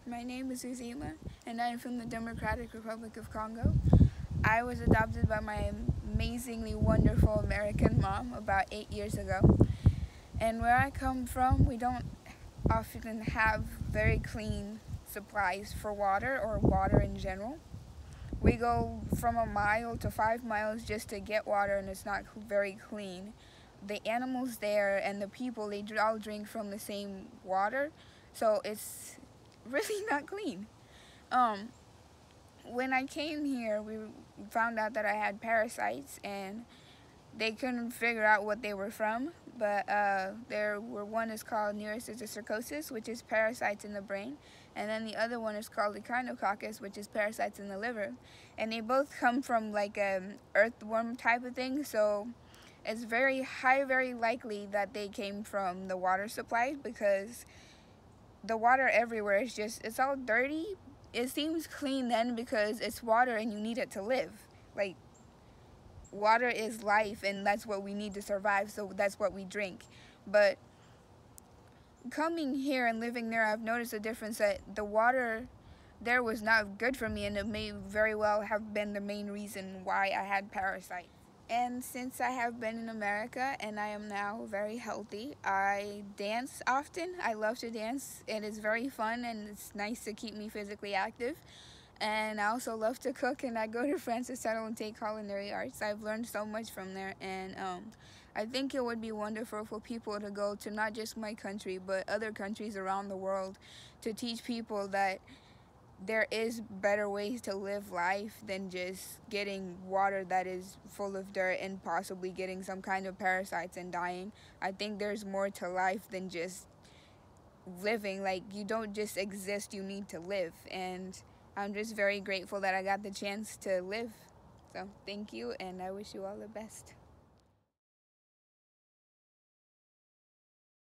My name is Uzima, and I am from the Democratic Republic of Congo. I was adopted by my amazingly wonderful American mom about 8 years ago. And where I come from, we don't often have very clean supplies for water or water in general. We go from a mile to 5 miles just to get water, and it's not very clean. The animals there and the people, they all drink from the same water, so it's really not clean. Um, when I came here, we found out that I had parasites, and they couldn't figure out what they were from. But one is called neurocysticercosis, which is parasites in the brain, and then the other one is called echinococcus, which is parasites in the liver. And they both come from like earthworm type of thing, so it's very likely that they came from the water supply, because the water everywhere is it's all dirty. It seems clean then because it's water and you need it to live. Like, water is life, and that's what we need to survive, so that's what we drink. But coming here and living there, I've noticed a difference, that the water there was not good for me, and it may very well have been the main reason why I had parasites. And since I have been in America and I am now very healthy, I dance often. I love to dance. It is very fun, and it's nice to keep me physically active. And I also love to cook, and I go to France to settle and take culinary arts. I've learned so much from there, and I think it would be wonderful for people to go to not just my country, but other countries around the world, to teach people that there is better ways to live life than just getting water that is full of dirt and possibly getting some kind of parasites and dying. I think there's more to life than just living. Like, you don't just exist, you need to live. And I'm just very grateful that I got the chance to live. So thank you, and I wish you all the best.